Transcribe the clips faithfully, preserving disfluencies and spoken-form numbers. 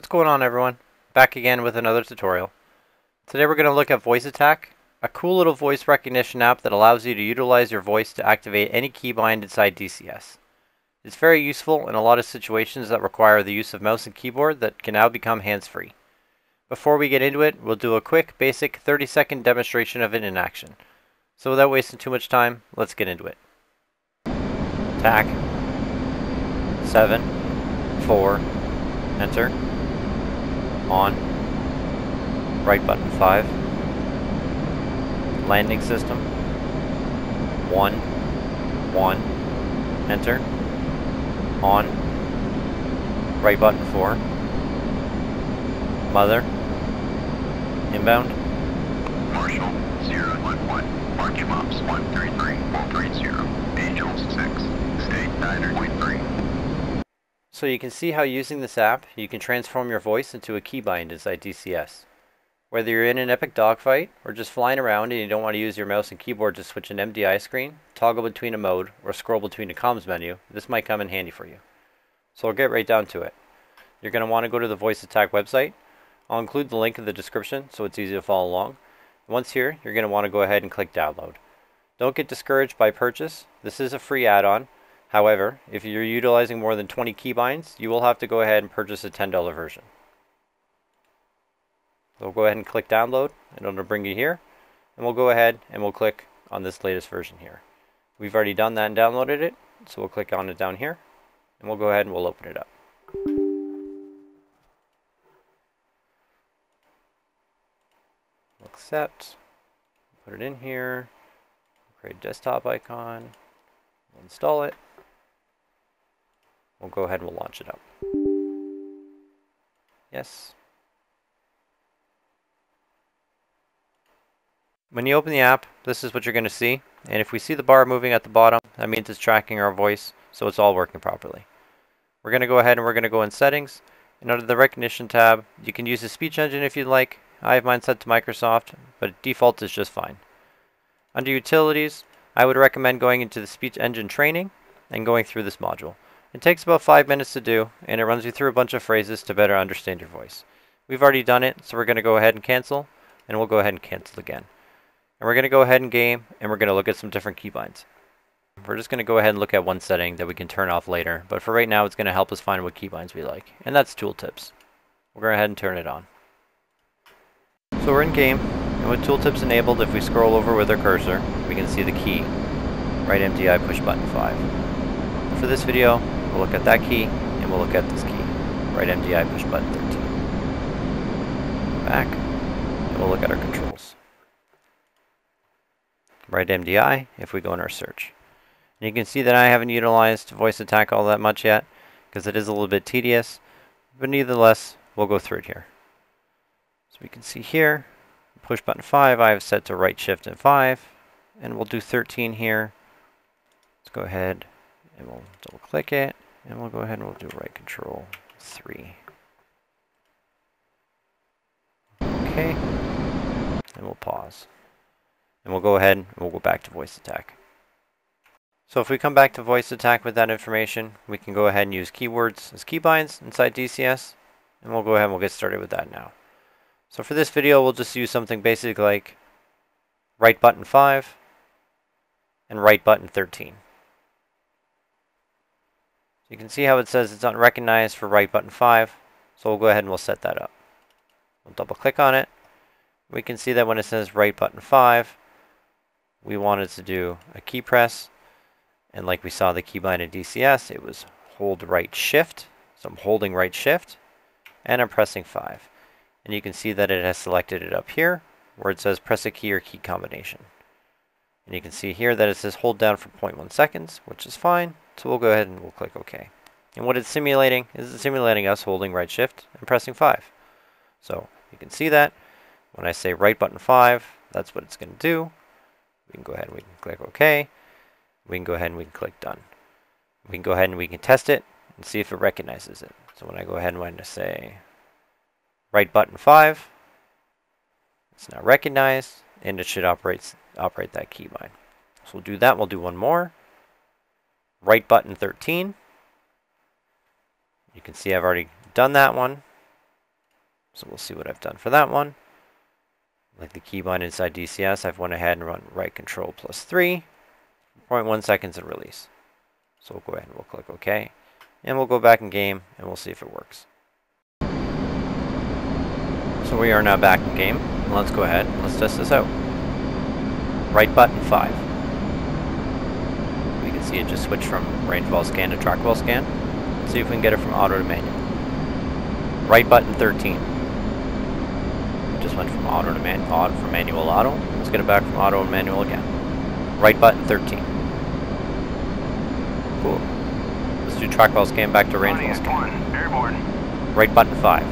What's going on, everyone? Back again with another tutorial. Today we're going to look at VoiceAttack, a cool little voice recognition app that allows you to utilize your voice to activate any keybind inside D C S. It's very useful in a lot of situations that require the use of mouse and keyboard that can now become hands-free. Before we get into it, we'll do a quick, basic thirty second demonstration of it in action. So without wasting too much time, let's get into it. Tack. seven. four. Enter. On. Right button five. Landing system. one. one. Enter. On. Right button four. Mother. Inbound. Marshall, zero one one. Parking Mops, one three three, one three zero. Angels, six. State, nine point three. So you can see how using this app, you can transform your voice into a keybind inside D C S. Whether you're in an epic dogfight, or just flying around and you don't want to use your mouse and keyboard to switch an M D I screen, toggle between a mode, or scroll between a comms menu, this might come in handy for you. So I'll get right down to it. You're going to want to go to the VoiceAttack website. I'll include the link in the description so it's easy to follow along. Once here, you're going to want to go ahead and click download. Don't get discouraged by purchase. This is a free add-on. However, if you're utilizing more than twenty keybinds, you will have to go ahead and purchase a ten dollar version. So we'll go ahead and click download, and it'll bring you here. And we'll go ahead and we'll click on this latest version here. We've already done that and downloaded it, so we'll click on it down here. And we'll go ahead and we'll open it up. Accept, put it in here, create a desktop icon, we'll install it, we'll go ahead and we'll launch it up. Yes. When you open the app, this is what you're going to see, and if we see the bar moving at the bottom, that means it's tracking our voice, so it's all working properly. We're going to go ahead and we're going to go in settings, and under the recognition tab, you can use the speech engine if you'd like. I have mine set to Microsoft, but default is just fine. Under utilities, I would recommend going into the speech engine training and going through this module. It takes about five minutes to do, and it runs you through a bunch of phrases to better understand your voice. We've already done it, so we're going to go ahead and cancel, and we'll go ahead and cancel again. And we're going to go ahead and game, and we're going to look at some different keybinds. We're just going to go ahead and look at one setting that we can turn off later, but for right now it's going to help us find what keybinds we like, and that's tooltips. We'll go ahead and turn it on. So we're in game, and with tooltips enabled, if we scroll over with our cursor, we can see the key, right M D I push button five. For this video, we'll look at that key, and we'll look at this key, right M D I push button thirteen. Back, and we'll look at our controls. Right M D I, if we go in our search. And you can see that I haven't utilized VoiceAttack all that much yet, because it is a little bit tedious, but nevertheless, we'll go through it here. So we can see here, push button five, I have set to right shift and five, and we'll do thirteen here. Let's go ahead and we'll double click it, and we'll go ahead and we'll do right control three. Okay, and we'll pause. And we'll go ahead and we'll go back to VoiceAttack. So if we come back to VoiceAttack with that information, we can go ahead and use keywords as keybinds inside D C S, and we'll go ahead and we'll get started with that now. So for this video, we'll just use something basic like right button five and right button thirteen. So you can see how it says it's unrecognized for right button five, so we'll go ahead and we'll set that up. We'll double click on it. We can see that when it says right button five, we wanted to do a key press, and like we saw the keybind in D C S, it was hold right shift. So I'm holding right shift, and I'm pressing five. And you can see that it has selected it up here, where it says press a key or key combination. And you can see here that it says hold down for zero point one seconds, which is fine. So we'll go ahead and we'll click OK. And what it's simulating is it's simulating us holding right shift and pressing five. So you can see that when I say right button five, that's what it's going to do. We can go ahead and we can click OK. We can go ahead and we can click done. We can go ahead and we can test it and see if it recognizes it. So when I go ahead and when I say right button five, it's now recognized, and it should operate operate that keybind. So we'll do that. We'll do one more. Right button thirteen. You can see I've already done that one. So we'll see what I've done for that one. Like the keybind inside D C S, I've went ahead and run right control plus three, zero point one seconds and release. So we'll go ahead and we'll click OK. And we'll go back in game and we'll see if it works. So we are now back in game. Let's go ahead and let's test this out. Right button five. We can see it just switched from range well scan to track well scan. Let's see if we can get it from auto to manual. Right button thirteen. Just went from auto to man auto from manual to auto. Let's get it back from auto to manual again. Right button thirteen. Cool. Let's do track well scan back to range well scan. Airborne. Right button five.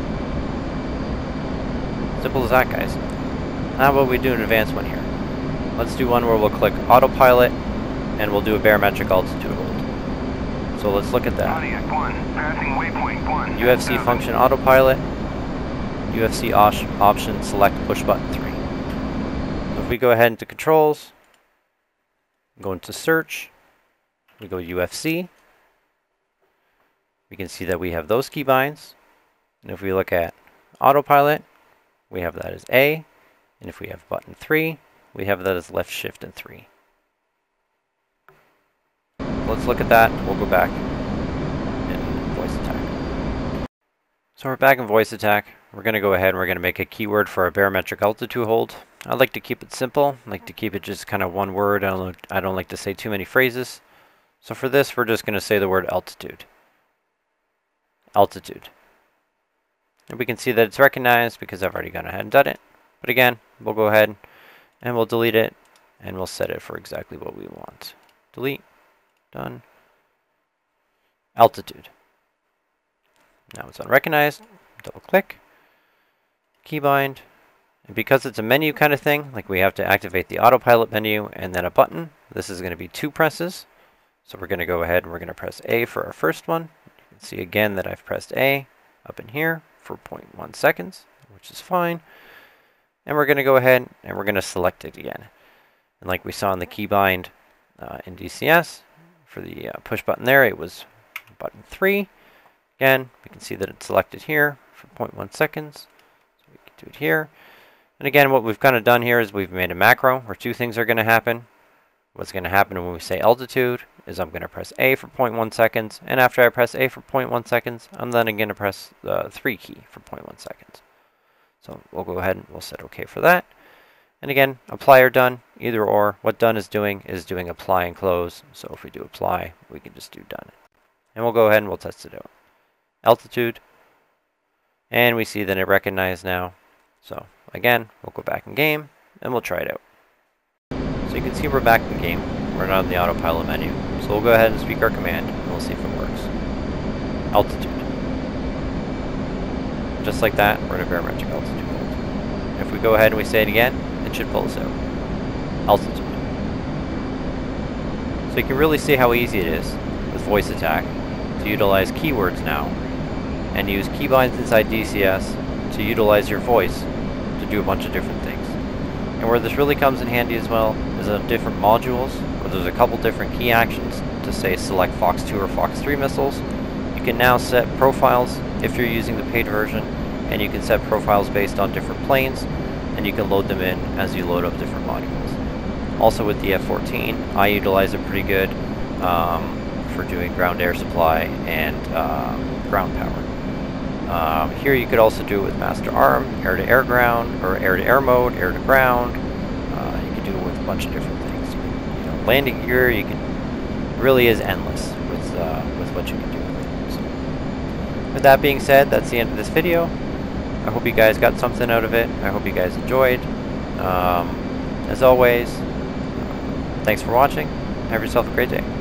Simple as that, guys. How about we do an advanced one here? Let's do one where we'll click autopilot and we'll do a barometric altitude hold. So let's look at that. U F C function autopilot. U F C option select push button three. So if we go ahead into controls, go into search, we go U F C, we can see that we have those keybinds. And if we look at autopilot, we have that as A, and if we have button three, we have that as left shift and three. Let's look at that. We'll go back in VoiceAttack. So we're back in VoiceAttack. We're going to go ahead and we're going to make a keyword for our barometric altitude hold. I like to keep it simple. I like to keep it just kind of one word. I don't, I don't like to say too many phrases. So for this, we're just going to say the word altitude. Altitude. And we can see that it's recognized because I've already gone ahead and done it. But again, we'll go ahead and we'll delete it and we'll set it for exactly what we want. Delete. Done. Altitude. Now it's unrecognized. Double click. Keybind. And because it's a menu kind of thing, like we have to activate the autopilot menu and then a button, this is going to be two presses. So we're going to go ahead and we're going to press A for our first one. You can see again that I've pressed A up in here for zero point one seconds, which is fine. And we're going to go ahead and we're going to select it again. And like we saw in the keybind uh, in D C S, for the uh, push button there, it was button three. Again, we can see that it's selected here for zero point one seconds. So we can do it here. And again, what we've kind of done here is we've made a macro where two things are going to happen. What's going to happen when we say altitude is I'm going to press A for zero point one seconds, and after I press A for zero point one seconds, I'm then going to press the three key for zero point one seconds. So we'll go ahead and we'll set OK for that. And again, apply or done, either or. What done is doing is doing apply and close. So if we do apply, we can just do done. And we'll go ahead and we'll test it out. Altitude. And we see that it recognized now. So again, we'll go back in game and we'll try it out. So you can see we're back in game. We're not in the autopilot menu. So we'll go ahead and speak our command and we'll see if it works. Altitude. Just like that, we're in a barometric altitude hold. If we go ahead and we say it again, it should pull us out. Altitude. So you can really see how easy it is with VoiceAttack to utilize keywords now and use keybinds inside D C S to utilize your voice to do a bunch of different things. And where this really comes in handy as well is on different modules where there's a couple different key actions to say select Fox two or Fox three missiles. You can now set profiles if you're using the paid version, and you can set profiles based on different planes, and you can load them in as you load up different modules. Also with the F fourteen, I utilize it pretty good um, for doing ground air supply and uh, ground power. Um, here you could also do it with master arm, air to air ground, or air to air mode, air to ground. Uh, you can do it with a bunch of different things. You know, landing gear, you can it really is endless with uh, with what you can do with it. So, with that being said, that's the end of this video. I hope you guys got something out of it. I hope you guys enjoyed. Um, as always, uh, thanks for watching. Have yourself a great day.